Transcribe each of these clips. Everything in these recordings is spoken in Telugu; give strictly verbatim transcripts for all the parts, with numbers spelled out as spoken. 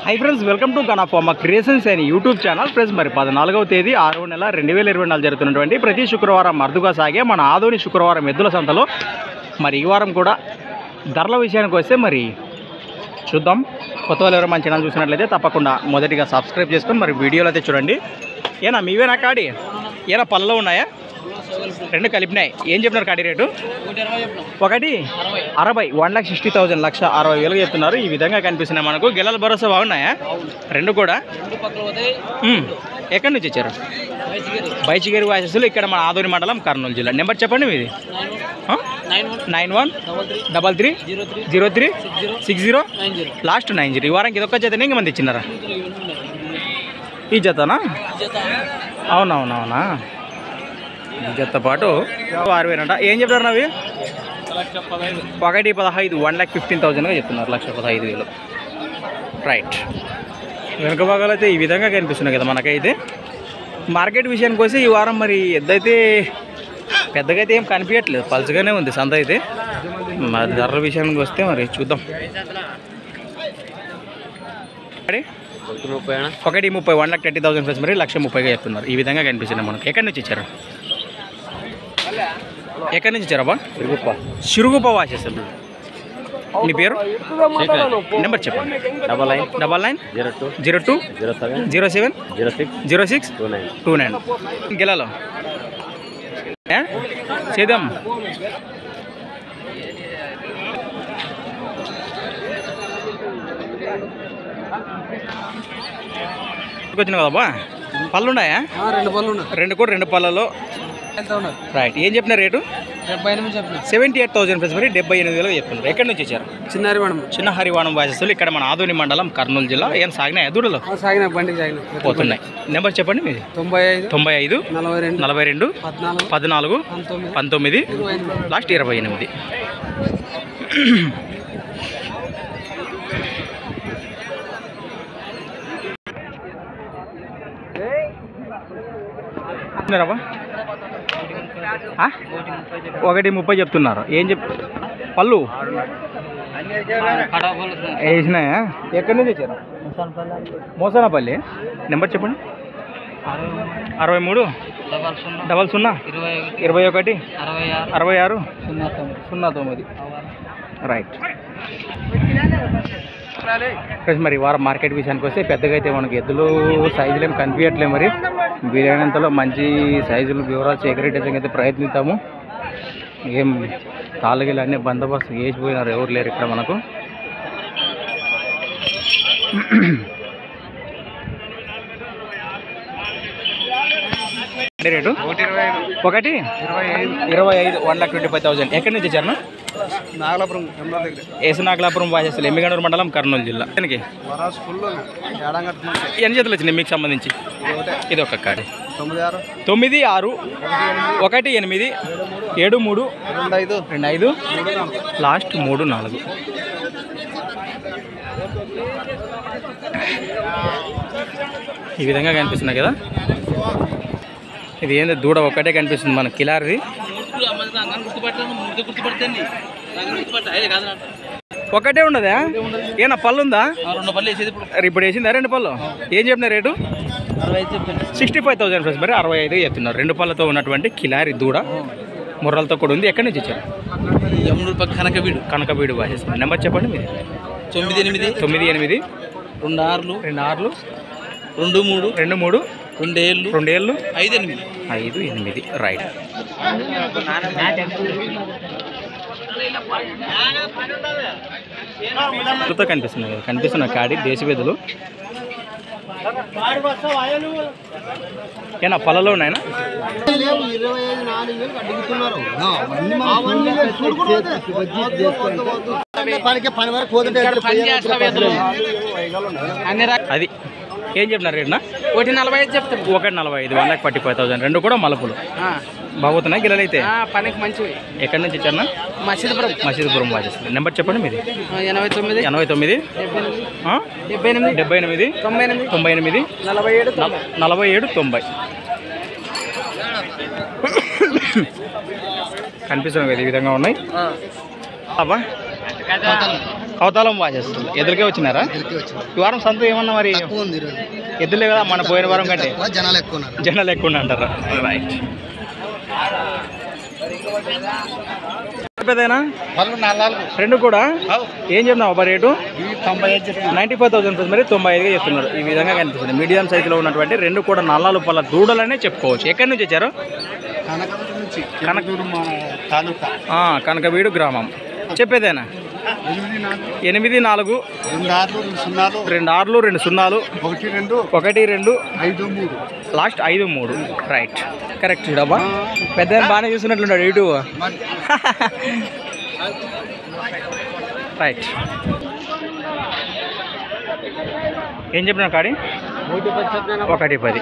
High friends, welcome to Gana pharma creations and YouTube channel. Friends, మరి పద్నాలుగవ తేదీ ఆరవ నెల రెండు వేల ఇరవై నాలుగు జరుగుతున్నటువంటి ప్రతి శుక్రవారం అరుదుగా సాగే మన ఆదోని శుక్రవారం ఎద్దుల సంతలో మరి ఈ వారం కూడా ధరల విషయానికి వస్తే మరి చూద్దాం. కొత్త వాళ్ళు ఎవరు మన ఛానల్ చూసినట్లయితే తప్పకుండా మొదటిగా సబ్స్క్రైబ్ చేసుకొని మరి వీడియోలు అయితే చూడండి. ఏనా మీవేనా కాడి? ఏనా పళ్ళలో ఉన్నాయా? రెండు కలిపినాయి. ఏం చెప్పినారు కాడి రేటు? ఒకటి అరవై వన్ లాక్ సిక్స్టీ థౌసండ్ లక్ష అరవై వేలకు చెప్తున్నారు. ఈ విధంగా కనిపిస్తున్నాయి మనకు. గెలల భరోసా బాగున్నాయా? రెండు కూడా. ఎక్కడి నుంచి వచ్చారు? బైచిగేరి వాసస్సులు, ఇక్కడ మన ఆదోని మండలం, కర్నూలు జిల్లా. నెంబర్ చెప్పండి మీది. Nine one double three zero three six zero last nine zero. ఈ వారానికి ఇదొక్క జతనే ఇంక మంది ఇచ్చినారా? ఈ జతనా? అవునవునవునా, ఈ జత పాటు ఆరు వేలంట. ఏం చెప్తారు అవి? ఒకటి పదహైదు వన్ ల్యాక్ ఫిఫ్టీన్ థౌజండ్గా చెప్తున్నారు. లక్ష పదహైదు వేలు. రైట్. వెనుక భాగాలు అయితే ఈ విధంగా కనిపిస్తున్నాయి కదా మనకైతే. మార్కెట్ విషయానికి వస్తే ఈ వారం మరి ఎద్దైతే పెద్దగా అయితే ఏం కనిపించట్లేదు, పలుచగానే ఉంది సంత అయితే. మరి ధరల విషయానికి వస్తే మరి చూద్దాం. ఒకటి ముప్పై one lakh thirty thousand plus మరి లక్ష ముప్పైగా చెప్తున్నారు. ఈ విధంగా కనిపిస్తున్నాయి మనకు. ఎక్కడి నుంచి ఇచ్చారు? ఎక్కడి నుంచి ఇచ్చారబ్బా? సిరుగుప్ప. సిరుగుప్ప వాసేసారు. మీ పేరు? నెంబర్ చెప్పండి. Double nine double nine zero two zero two zero seven zero seven zero six zero six two nine two nine గెలాలో చేద్దాం. వచ్చినావు కదబ్బా? పళ్ళు ఉన్నాయా? రెండు పళ్ళు ఉన్నాయి. రెండు కూడా రెండు పళ్ళలో. రైట్. ఏం చెప్పిన రేటు? డెబ్బై ఎనిమిది చెప్పిన. సెవెంటీ ఎయిట్ థౌసండ్ ప్లస్ మరి డెబ్బై ఎనిమిది వేలు చెప్తున్నారు. ఎక్కడి నుంచి వచ్చారు? చిన్న హరివాణం. చిన్న హరివాణం వాసస్సులు, ఇక్కడ మన ఆదోని మండలం, కర్నూలు జిల్లా. ఏం సాగినాయా దూడలో? సాగినాయి, బండి సాగినాయి, పోతున్నాయి. నెంబర్ చెప్పండి మీది. తొంభై ఐదు తొంభై ఐదు నలభై రెండు నలభై రెండు పద్నాలుగు పంతొమ్మిది లాస్ట్ ఇరవై ఎనిమిది. ఒకటి ముప్పై చెప్తున్నారు. ఏం చెప్ పళ్ళు వేసినాయా? ఎక్కడి నుంచి వచ్చారు? మోసనపల్లి. నెంబర్ చెప్పండి. అరవై మూడు డబల్ సున్నా ఇరవై ఒకటి అరవై ఆరు సున్నా తొమ్మిది. రైట్. ఫ్రెండ్స్, మరి వారం మార్కెట్ విషయానికి వస్తే పెద్దగా అయితే మనకి ఎద్దులు సైజులు ఏమి కనిపించట్లేదు. మరి వీలైనంతలో మంచి సైజులు వివరాలు సేకరించడానికి అయితే ప్రయత్నిస్తాము. ఏం తాళ్ళగిలు అన్నీ బందోబస్తు వేసిపోయినారు, ఎవరు లేరు ఇక్కడ మనకు. రేటు ఒకటి ఇరవై ఐదు one lakh twenty five thousand. ఎక్కడి నుంచి వచ్చారు? నాగలాపురం. ఏసు నాగలాపురం వాసేస్తులు, ఎమ్మిగనూరు మండలం, కర్నూలు జిల్లా. దానికి ఎన్ని జతలు వచ్చినాయి మీకు సంబంధించి? ఇది ఒక కాడి. తొమ్మిది ఆరు ఒకటి ఎనిమిది ఏడు మూడు రెండు ఐదు రెండు ఐదు లాస్ట్ మూడు నాలుగు. ఈ విధంగా కనిపిస్తున్నాయి కదా. ఇది ఏంది? దూడ ఒక్కటే కనిపిస్తుంది మనకి, కిలారిది. ఒకటే ఉండదా? ఏనా పళ్ళు ఉందా? ఇప్పుడు వేసిందా రెండు పళ్ళు? ఏం చెప్పిన rate? Sixty five thousand plus మరి అరవై ఐదు చెప్తున్నారు. రెండు పళ్ళతో ఉన్నటువంటి కిలారి దూడ, ముర్రలతో కూడా ఉంది. ఎక్కడి నుంచి ఇచ్చారు? కనకబీడు. కనకబీడు వాసేస్తున్నారు. నెంబర్ చెప్పండి మీరు. తొమ్మిది ఎనిమిది తొమ్మిది ఎనిమిది రెండు ఆరులు రెండు ఆరులు రెండు మూడు రెండు మూడు రెండు ఏళ్ళు రెండు ఏళ్ళు ఐదు ఎనిమిది ఐదు ఎనిమిది. రైట్. కనిపిస్తున్నాయి కదా, కనిపిస్తున్న కాడి దేశవేదులు. ఏనా పళ్ళలో ఉన్నాయనా? అది ఏం చెప్పినారు రేటునా? ఒకటి నలభై ఐదు చెప్తాను. ఒకటి నలభై ఐదు one lakh forty five thousand. రెండు కూడా మలుపులు బాగుతున్నాయి గిల్లలైతే. పనికి మంచివి. ఎక్కడి నుంచి ఇచ్చారన్నా? మసీదుపురం. మసీదుపురం వాచేస్తుంది. నెంబర్ చెప్పండి మీది. ఎనభై తొమ్మిది ఎనభై తొమ్మిది డెబ్బై ఎనిమిది డెబ్బై ఎనిమిది తొంభై ఎనిమిది తొంభై ఎనిమిది నలభై ఏడు నలభై ఏడు తొంభై. కనిపిస్తున్నాయి కదా, ఈ విధంగా ఉన్నాయి. అబ్బా అవతాలం బాగా చేస్తుంది. ఎదురుకే వచ్చినారా? ఈ వారం సంత ఏమన్నా మరి ఎద్దులే కదా మన పోయిన వారం కంటే జనాలు ఎక్కువ జనాలు ఎక్కువ అంటారా? రైట్. పెద్దనా రెండు కూడా ఏం చెప్తున్నావు అబ్బా రేటు? నైంటీ ఫైవ్ థౌసండ్ మరి తొంభై ఐదుగా చెప్తున్నారు. ఈ విధంగా కనిపిస్తుంది. మీడియం సైజులో ఉన్నటువంటి రెండు కూడా నల్లాలు పళ్ళ దూడలనే చెప్పుకోవచ్చు. ఎక్కడి నుంచి వచ్చారు? కనకవీడు గ్రామం. చెప్పేదేనా? ఎనిమిది నాలుగు రెండు ఆరులు రెండు సున్నాలు ఒకటి రెండు లాస్ట్ ఐదు మూడు. రైట్, కరెక్ట్ చూడబ్బా. పెద్ద బాగానే చూస్తున్నట్లున్నాడు యూట్యూబ్. రైట్. ఏం చెప్పినా కాడి? ఒకటి పది.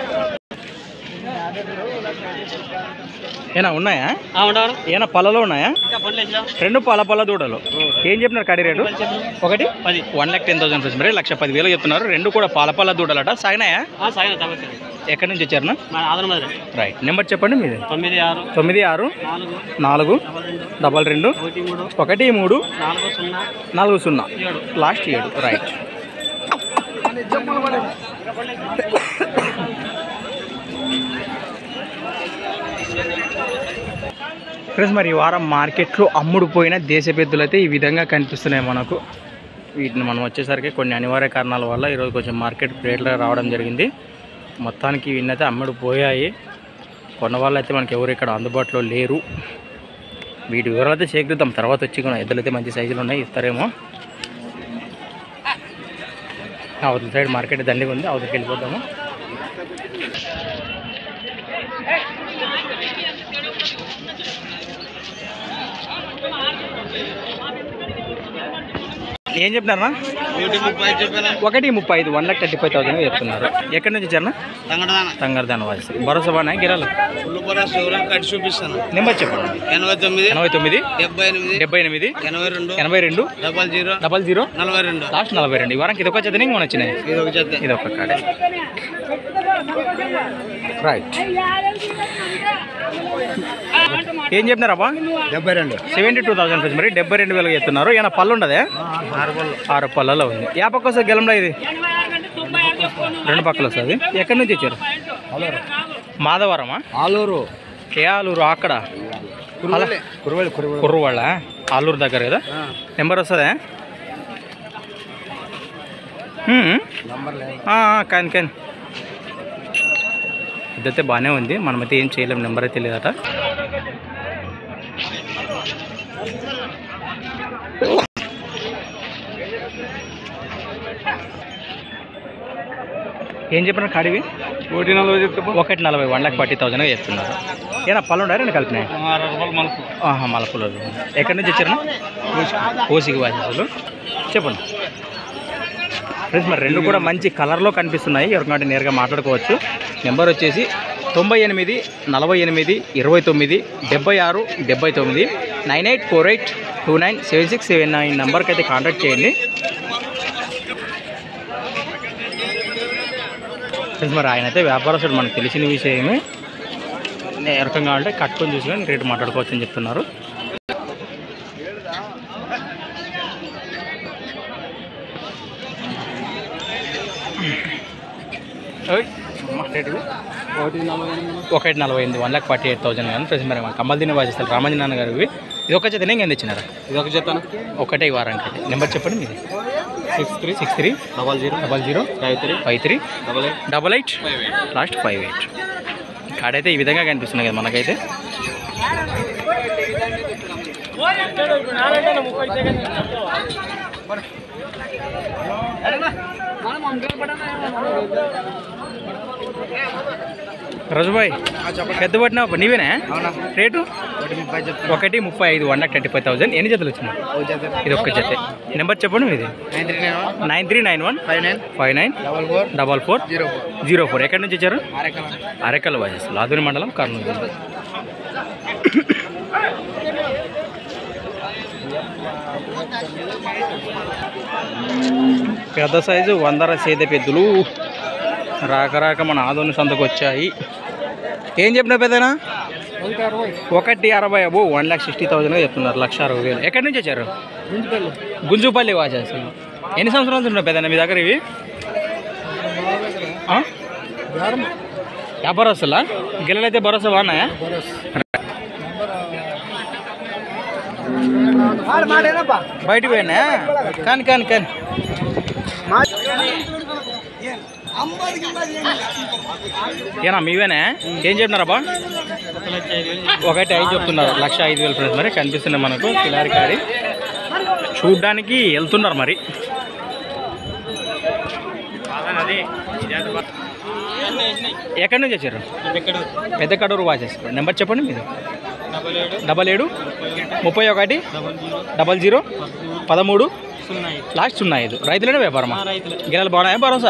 ఏనా ఉన్నాయా? ఏనా పళ్ళలో ఉన్నాయా? రెండు పళ్ళ పళ్ళ దూడలు. ఏం చెప్పినారు కాడి రేటు? ఒకటి పది. One lakh ten thousand rupees మరి లక్ష పదివేలు చెప్తున్నారు. రెండు కూడా పాల పళ్ళ దూడలట. సాగినాయా? ఎక్కడి నుంచి వచ్చారు? రైట్. నెంబర్ చెప్పండి మీది. తొమ్మిది ఆరు తొమ్మిది ఆరు నాలుగు డబల్ రెండు ఒకటి మూడు నాలుగు సున్నా లాస్ట్ ఏడు. రైట్. ఫ్రెండ్స్, మరి ఈ వారం మార్కెట్లో అమ్ముడు పోయిన దేశ పెద్దలు అయితే ఈ విధంగా కనిపిస్తున్నాయి మనకు. వీటిని మనం వచ్చేసరికి కొన్ని అనివార్య కారణాల వల్ల ఈరోజు కొంచెం మార్కెట్ రేట్లో రావడం జరిగింది. మొత్తానికి ఇవన్నైతే అమ్ముడు పోయాయి. కొన్న వాళ్ళు అయితే మనకి ఎవరు ఇక్కడ అందుబాటులో లేరు. వీటి వివరాలు అయితే సేకరిద్దాం. తర్వాత వచ్చి కూడా ఎద్దులు అయితే మంచి సైజులు ఉన్నాయి, ఇస్తారేమో. అవతల సైడ్ మార్కెట్ దండిగా ఉంది, అవతలకి వెళ్ళిపోతాము. ఏం చెప్పినారా? ఒకటి ముప్పై ఐదు one lakh thirty five thousand చెప్తున్నారు. ఎక్కడి నుంచి వచ్చారన్నా? తంగరదాన వాసి. భరోసా బాగా గిరాలు చూపిస్తాను. నెంబర్ చెప్పండి. ఎనభై తొమ్మిది ఎనభై తొమ్మిది డెబ్బై ఎనిమిది డెబ్బై ఎనిమిది ఎనభై రెండు ఎనభై రెండు డబల్ జీరో డబల్ జీరో నలభై రెండు లాస్ట్ నలభై రెండు. ఈ వారానికి ఇది ఒక చేత ఇంక మన వచ్చినాయి. ఇది ఒక కాడే. రైట్. ఏం చెప్పినారబ్బా? డెబ్బై రెండు సెవెంటీ టూ థౌసండ్ రూపీస్ మరి డెబ్బై రెండు వేలు చెప్తున్నారు. ఏమైనా పళ్ళు ఉండదే? ఆరు పళ్ళలో ఉంది. ఏ పక్క వస్తుంది గెలంలో? ఇది రెండు పక్కలు వస్తుంది. ఎక్కడి నుంచి వచ్చారు? మాధవరమా? ఆలూరు. ఏ ఆలూరు? అక్కడ కుర్రవాళ్ళ ఆలూరు దగ్గర కదా. నెంబర్ వస్తుందా? కానీ కానీ ఇదైతే బాగానే ఉంది. మనమైతే ఏం చేయలేము. నెంబర్ అయితే లేదట. ఏం చెప్పిన కాడివి? ఒకటి నలభై చెప్తే ఒకటి నలభై వన్ లాక్ ఫార్టీ థౌసండ్గా చెప్తున్నారు. ఏనా పళ్ళు ఉండాలి? నేను కలిపినాయి మలపులు. ఎక్కడి నుంచి వచ్చారు? ఓసికి వాసేసులు. చెప్పండి ఫ్రెండ్స్. మరి రెండు కూడా మంచి కలర్లో కనిపిస్తున్నాయి. ఎవరికంటే నేరుగా మాట్లాడుకోవచ్చు. నెంబర్ వచ్చేసి తొంభై ఎనిమిది నలభై ఎనిమిది ఇరవై తొమ్మిది డెబ్బై ఆరు డెబ్బై తొమ్మిది nine eight four eight two nine seven six seven nine నెంబర్కి అయితే కాంటాక్ట్ చేయండి ఫ్రెండ్స్. మరి ఆయన అయితే వ్యాపారస్తుడు, మనకు తెలిసిన విషయమే. ఎవరికం కావాలంటే కట్టుకొని చూసుకొని రేటు మాట్లాడుకోవచ్చు అని చెప్తున్నారు. ఒకటి నలభై ఎనిమిది one lakh forty eight thousand కానీ ఫ్రెండ్స్. మరి కమ్మలు తినే వాసిస్తారు రామంజీ నాన్న గారు. ఇవి ఇది ఒక చేతనే ఇంకేం తెచ్చినారా? ఇది ఒక చేత ఒకటే వారానికి. నెంబర్ చెప్పండి మీది. Six three six three double zero double zero five three five three double eight double eight last five eight. కాడైతే ఈ విధంగా కనిపిస్తున్నాయి కదా మనకైతే. రజుబాయ్ పెద్ద పట్టినా నీవేనా? రేటు ఒకటి ముప్పై ఐదు one lakh thirty five thousand. ఎన్ని జతలు వచ్చినాయి? ఇది ఒక్క జత. నెంబర్ చెప్పండి మీది. Nine three nine one five nine five nine double four zero four zero four. ఎక్కడి నుంచి వచ్చారు? అరెకల్ వాజెస్, లాదూరి మండలం, కర్నూలు. పెద్ద సైజు వందర సేద పెద్దలు రాక రాక మన ఆదోని సంతకు వచ్చాయి. ఏం చెప్పినా పెద్దనా? ఒకటి అరవై అబో వన్ ల్యాక్ సిక్స్టీ థౌసండ్గా చెప్తున్నారు, లక్ష అరవై వేలు. ఎక్కడి నుంచి వచ్చారు? గుంజుపల్లి వాచెస్. ఎన్ని సంవత్సరాలు ఉన్నాయి పెద్దన్న మీ దగ్గర ఇవి? యా భరోసాలా? గిల్లలైతే భరోసా బాగున్నాయా? బయటికి పోయినా కానీ కానీ కానీ ఏనా మీవేనా? ఏం చెప్పినారబ్బా? ఒకటి ఐదు చెప్తున్నారు, లక్ష ఐదు వేలు ఫ్రెండ్స్. మరి కనిపిస్తున్నాయి మనకు కిలారి కాడి, చూడ్డానికి వెళ్తున్నారు. మరి ఎక్కడి నుంచి వచ్చారు? పెద్ద కడూరు వాచెస్. నెంబర్ చెప్పండి మీరు. డబల్ ఏడు ముప్పై ఒకటి డబల్ జీరో పదమూడు లాస్ట్ సున్నా ఐదు. రైతులనే వ్యాపారమా? గిన్నెలు బాగున్నాయా? భరోసా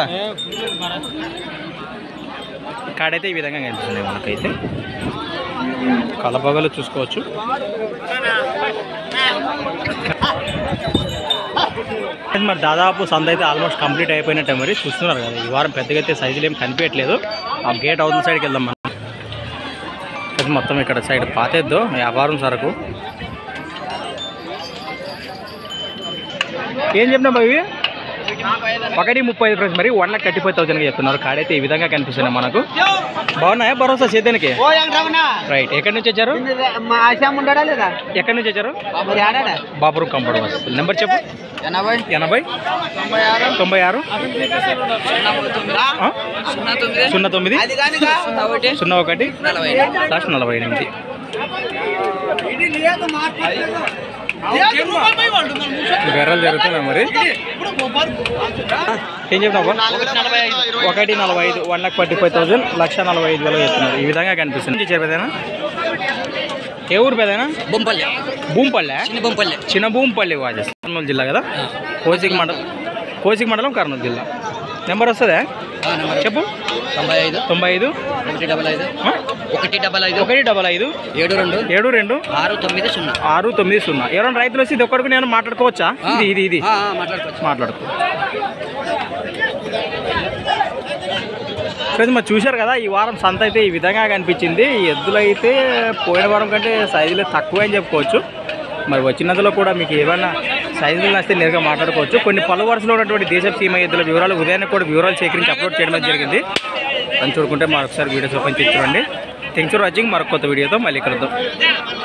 కాడైతే ఈ విధంగా కనిపిస్తున్నాయి మనకైతే. కలపగలు చూసుకోవచ్చు. మరి దాదాపు సంత అయితే ఆల్మోస్ట్ కంప్లీట్ అయిపోయినట్టే. మరి చూస్తున్నారు కదా, ఈ వారం పెద్దగా అయితే సైజులు ఏం కనిపించట్లేదు. ఆ గేట్ అవుతున్న సైడ్కి వెళ్దాం మనం. మొత్తం ఇక్కడ సైడ్ పాతేద్దు వ్యాపారం సరకు. ఏం చెప్పినా ఇవి? ఒకటి ముప్పై ఐదు ఫ్రెండ్స్. మరి వన్ లాక్ థర్టీ ఫైవ్ థౌసండ్గా చెప్తున్నారు. కాడైతే ఈ విధంగా కనిపిస్తున్నాయి మనకు. బాగున్నాయా? భరోసా చేద్దానికి. రైట్. ఎక్కడి నుంచి వచ్చారు? ఎక్కడి నుంచి వచ్చారు? Bapuram compound bus. నెంబర్ చెప్పు. ఎనభై ఎనభై తొంభై ఆరు సున్నా తొమ్మిది సున్నా ఒకటి లాస్ట్ నలభై ఎనిమిది. బెర్రలు జరుగుతున్నాయి. మరి ఏం చెప్తావు? ఒకటి నలభై ఐదు one lakh forty five thousand లక్ష నలభై ఐదు వేలు చెప్తున్నారు. ఈ విధంగా కనిపిస్తుంది. పెద్దనా? ఏ ఊరు పెద్దనా? బొంపల్లి. భూంపల్లె బొంపల్లి చిన్న భూంపల్లి వాచెస్. కర్నూలు జిల్లా కదా. కోసిక్ మండలం కోసిక్ మండలం కర్నూలు జిల్లా. నెంబర్ వస్తుందా? చెప్పు. తొంభై ఐదు తొంభై ఐదు ఒకటి డబల్ ఐదు ఒకటి డబల్ ఐదు ఒకటి డబల్ ఐదు ఏడు రెండు ఏడు రెండు ఆరు తొమ్మిది సున్నా ఆరు తొమ్మిది సున్నా. ఎవరైనా రైతులు వస్తే ఇది ఒక్కడికి నేను మాట్లాడుకోవచ్చా? ఇది ఇది ఇది మాట్లాడుకోవచ్చు మాట్లాడుకో ఫ్రెండ్స్. మరి చూశారు కదా, ఈ వారం సంత అయితే ఈ విధంగా కనిపించింది. ఎద్దులు అయితే పోయిన వారం కంటే సైజులు తక్కువ అని చెప్పుకోవచ్చు. మరి వచ్చినందులో కూడా మీకు ఏమైనా సైజులు నచ్చితే నేరుగా మాట్లాడుకోవచ్చు. కొన్ని పలు వరుసలో ఉన్నటువంటి దేశపు సీమ ఎద్దుల వివరాలు ఉదయాన్నే కూడా వివరాలు సేకరించి అప్లోడ్ చేయడం జరిగింది. అని చూడుకుంటే మరొకసారి వీడియోస్ ఓపెన్ చేసి చూడండి. Thanks for watching. మరొక కొత్త వీడియోతో మళ్ళీ కలుద్దాం.